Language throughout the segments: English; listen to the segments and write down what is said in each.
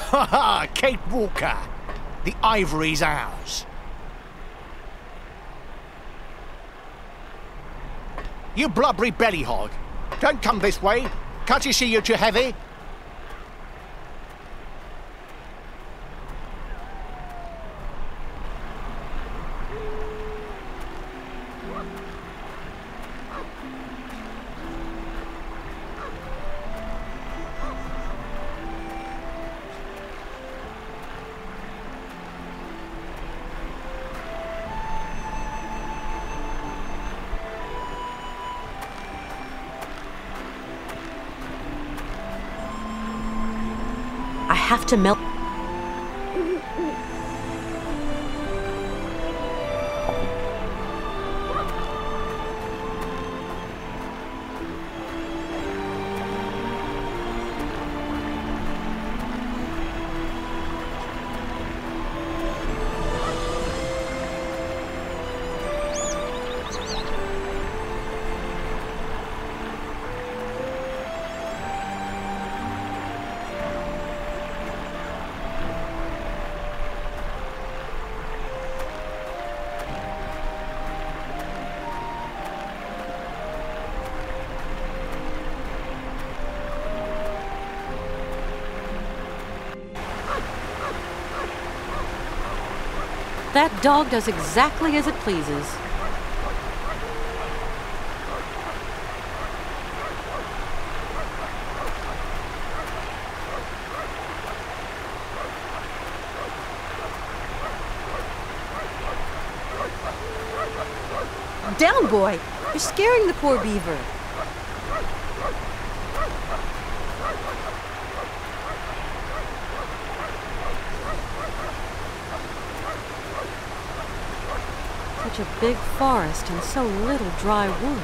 Ha ha! Kate Walker! The ivory's ours. You blubbery belly hog! Don't come this way! Can't you see you're too heavy? I have to melt. That dog does exactly as it pleases. Down, boy! You're scaring the poor beaver. Such a big forest and so little dry wood.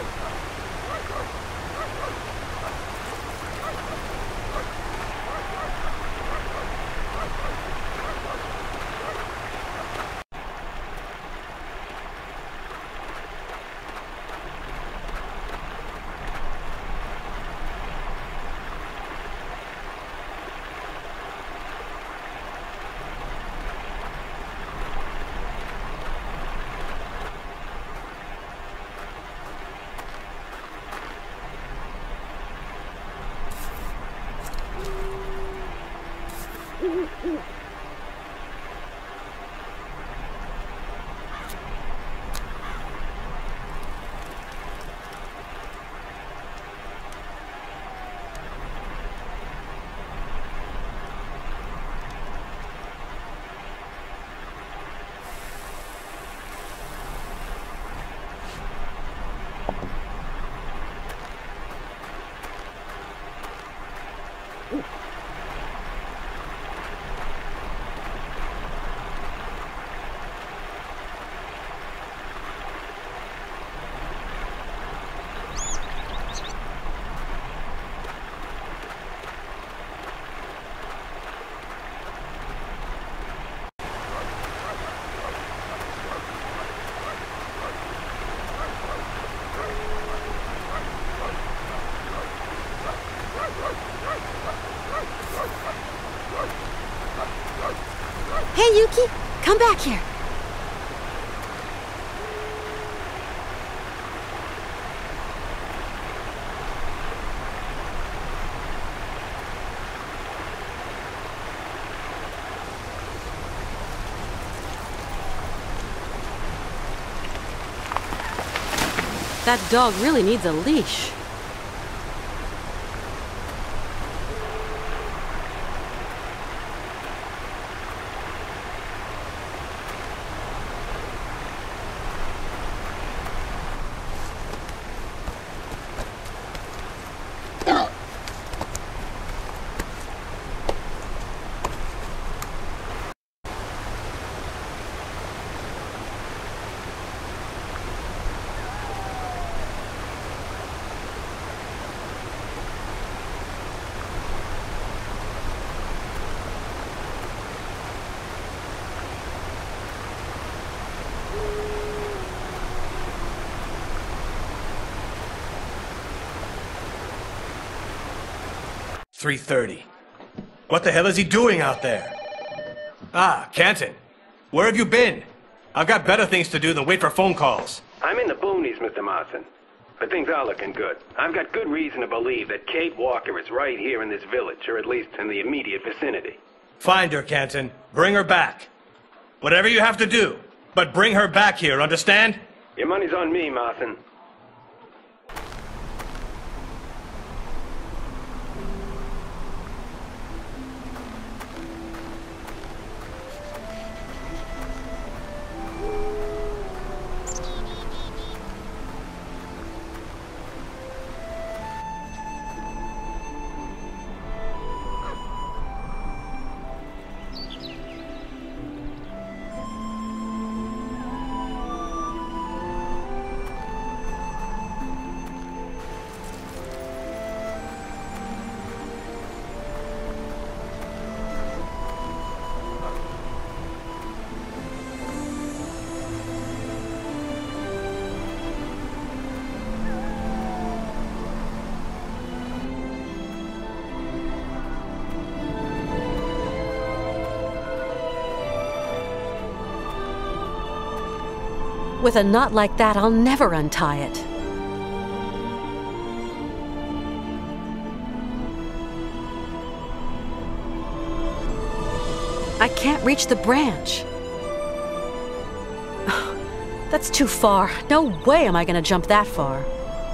Hey, Yuki, come back here. That dog really needs a leash. $3:30. What the hell is he doing out there? Ah, Canton. Where have you been? I've got better things to do than wait for phone calls. I'm in the boonies, Mr. Marston. But things are looking good. I've got good reason to believe that Kate Walker is right here in this village, or at least in the immediate vicinity. Find her, Canton. Bring her back. Whatever you have to do, but bring her back here, understand? Your money's on me, Marston. With a knot like that, I'll never untie it. I can't reach the branch. That's too far. No way am I going to jump that far.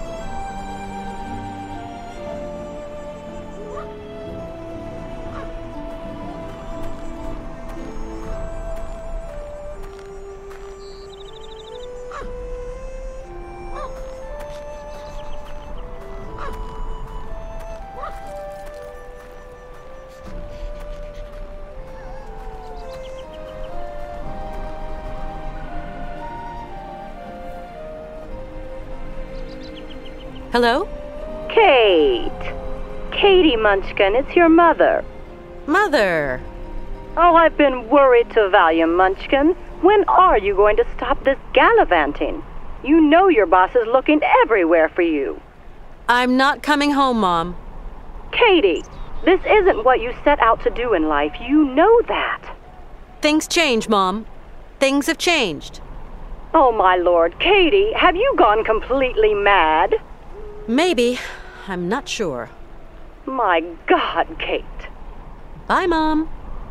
Hello? Kate! Katie Munchkin, it's your mother. Mother! Oh, I've been worried to Valium, Munchkin. When are you going to stop this gallivanting? You know your boss is looking everywhere for you. I'm not coming home, Mom. Katie, this isn't what you set out to do in life. You know that. Things change, Mom. Things have changed. Oh, my lord. Katie, have you gone completely mad? Maybe. I'm not sure. My God, Kate. Bye, Mom.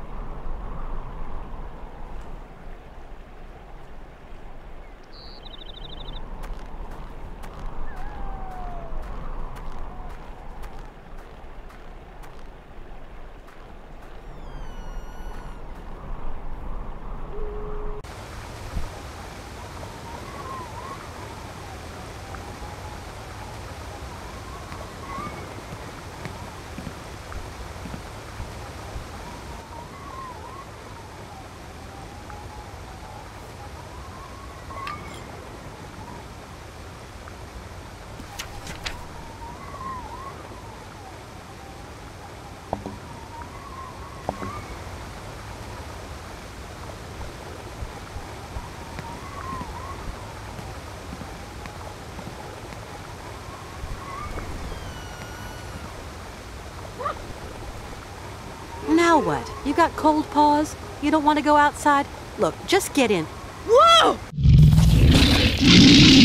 Now what? You got cold paws? You don't want to go outside? Look, just get in. Whoa!